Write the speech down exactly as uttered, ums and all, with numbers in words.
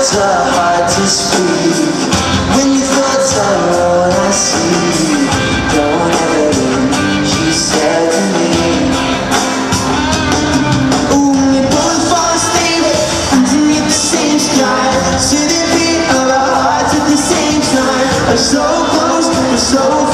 words are hard to speak. When your thoughts are all I see. Don't ever leave, she said to me. Ooh, we both fall asleep underneath the same sky, to the beat of our hearts at the same time. We're so close, we're so